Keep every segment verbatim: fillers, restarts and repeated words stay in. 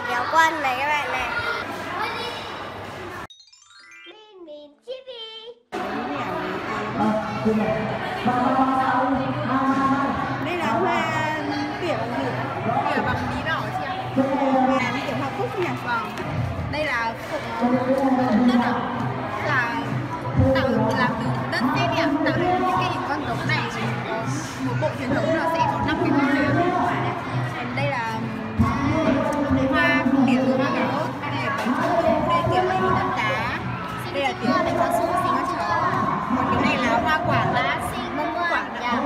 kéo quân này các bạn này. Min min chibi. Đây là hoa tỉa bằng gì? Tỉa bằng bí đỏ chị ạ. Là như kiểu hoa cúc nhỉ? Vâng. Đây là cục đất ạ. Là tạo làm từ đất sét ạ, tạo thành những cái hình con giống này. Một bộ truyền thống là sẽ có năm cái hoa liền. Đây là hoa tỉa từ hoa cà rốt. Đây là bánh trung thu, đây tỉa bằng đất cá. Đây là tỉa bánh cao su xinh con chó. Còn cái này là hoa quả lá xinh mông quả đào.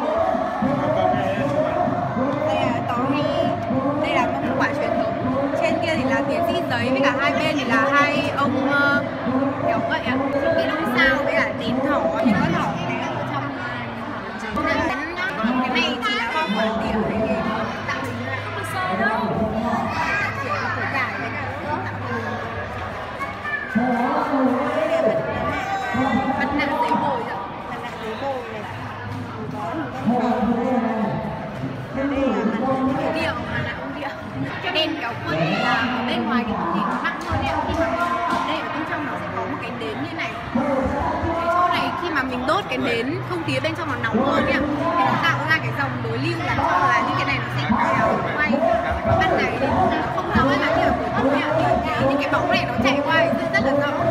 Đây là tó hay. Đây là mông quả truyền thống. Trên kia thì là tiến sĩ giấy với cả hai bên thì là hai ông uh, kiểu vậy ạ. Cái lông sao với cả tím thỏ thì có thỏ cái này ở trong cái này chỉ là hoa quả tỉa này thì tạo hình là không được sơ đâu. Chỉ là củ cải với cả nước tạo hình. Đây là mặt nạ giấy bồi ạ. Mặt nạ giấy bồi này. Đây là mặt nạ điệu, mặt nạ ống điệu. Cái đèn kéo quân thì là ở bên ngoài cái thì nó nặng hơn ạ. Khi mà ở đây ở bên trong nó sẽ có một cái nến như này. Cái chỗ này khi mà mình đốt cái nến, không khí bên trong nó nóng hơn ạ. Thì nó tạo ra cái dòng đối lưu làm cho là những cái này nó sẽ kéo quay. Ban ngày thì nó không rõ là như là buổi tối ạ. Thì cái, những cái bóng này nó chạy qua thì rất là rõ.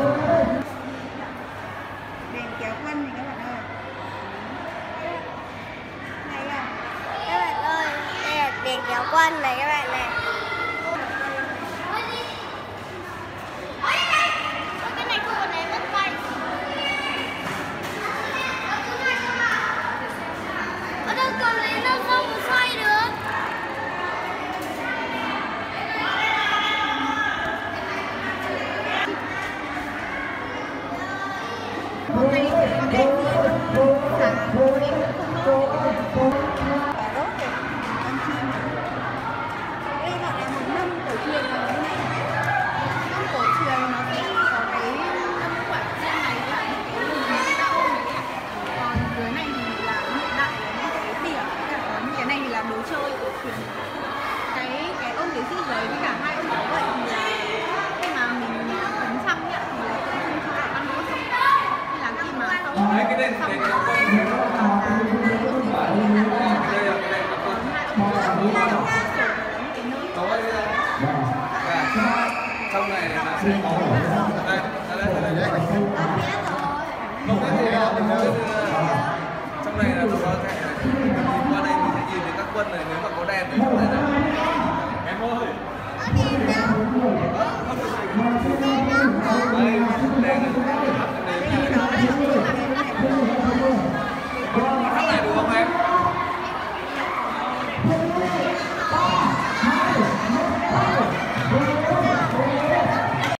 Đèn kéo quân thì các bạn ơi. Này à. Các bạn ơi, đây là đèn kéo quân này các bạn này. Cái này không có ném mất quay. Ở đâu còn lấy đâu không xoay được. Hôm nay thì có đèn người sáng em cũng không đốt và đốt để ăn chim. Đây gọi là một năm cổ truyền là như này. Năm cổ truyền nó sẽ có cái năm quả trên này là những cái hình đậu này ạ. Còn dưới này thì là hiện đại là những cái tỉa, còn những cái này thì là đồ chơi cổ truyền. Cái cái ông tiến sĩ giấy với cả hai ông cháu vậy thì là khi mà mình cấn xăm nhá thì là tượng trưng cho cả văn hóa sống. Nên là khi mà xong xong rồi thì là ông tiến sĩ là trong này là sẽ có đây đây đây đây